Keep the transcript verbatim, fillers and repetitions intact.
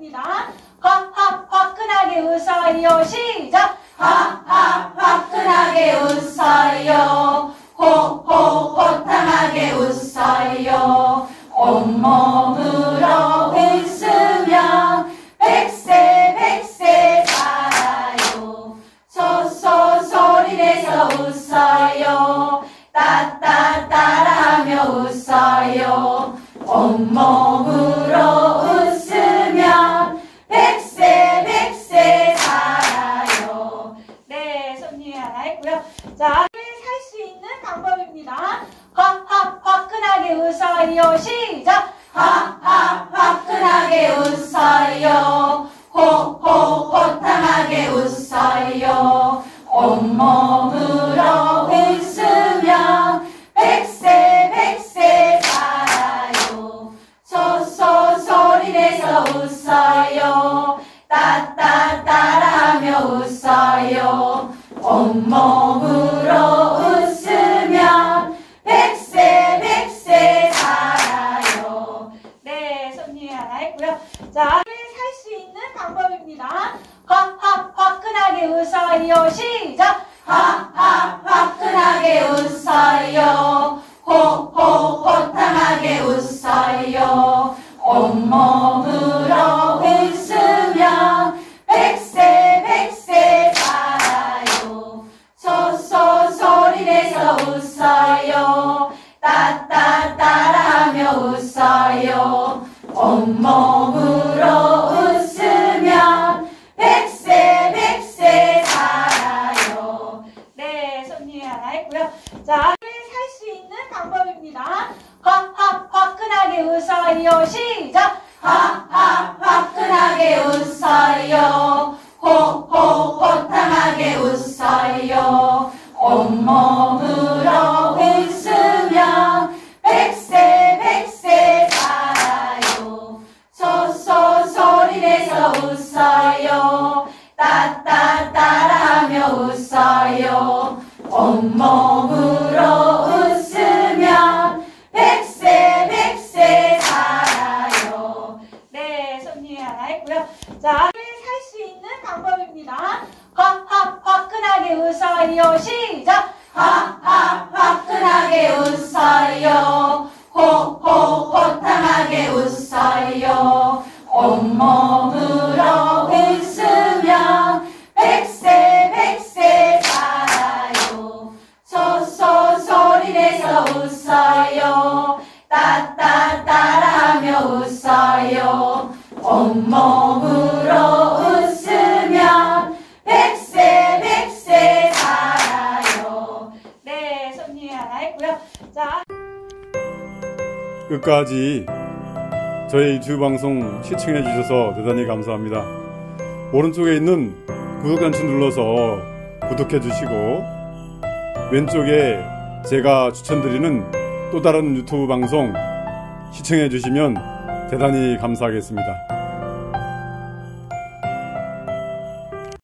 방법입니다. 화화 화끈하게 웃어요. 시작. 화화 화끈하게 웃어요. 호호 호탕하게 웃어요. 온몸으로 웃으면 백세 백세 살아요. 소소 소리내서 웃어요. 따따 따라하며 웃어요. 온몸으로 웃으면 백세 백세 살아요. 네, 손 위에 하나 있고요. 자, 살 수 있는 방법입니다. 화화 화끈하게 웃어요. 시작. 화화 화끈하게 웃어요. 호호 호탕하게 웃어요. 온몸으로 웃으면 백세 백세 살아요. 소소 소리내서 웃어요. 따따 따라하며 웃어요. 온몸으로 웃으면 백세 백세 살아요. 네, 손 위에 하나 있고요. 자, 살 수 있는 방법입니다. 화화 화끈하게 웃어요. 시작. 화화 화끈하게 웃어요. 호호 호탕하게 웃어요. 온몸으로 웃으면 백세 백세 살아요. 소소 소리내서 웃어요. 따따 따라하며 웃어요. 온몸으로 웃으면 백세 백세 살아요. 네, 손 위에 하나 있고요. 자, 살 수 있는 방법입니다. 화화 화끈하게 웃어요. 시작. 화화 화끈하게 웃어요. 호호 호탕하게 웃어요. 온몸으로 웃으면 백세 백세 살아요. 소소 소리내서 웃어요. 따따 따라하며 웃어요. 온몸으로 웃으면 백세 백세 살아요. 네, 손 위에 하나 있고요. 자, 살 수 있는 방법입니다. 화화 화끈하게 웃어요. 시작. 화화 화끈하게 웃어요. 호호 호탕하게 웃어요. 온몸으로 웃으면 백세 백세 살아요. 소소 소리내서 웃어요. 따따 따라하며 웃어요. 온몸으로 웃으면 백세 백세 살아요. 네, 손 위에 하나 있고요. 자, 끝까지 저희 유튜브 방송 시청해 주셔서 대단히 감사합니다. 오른쪽에 있는 구독 단추 눌러서 구독해 주시고, 왼쪽에 제가 추천드리는 또 다른 유튜브 방송 시청해 주시면 대단히 감사하겠습니다.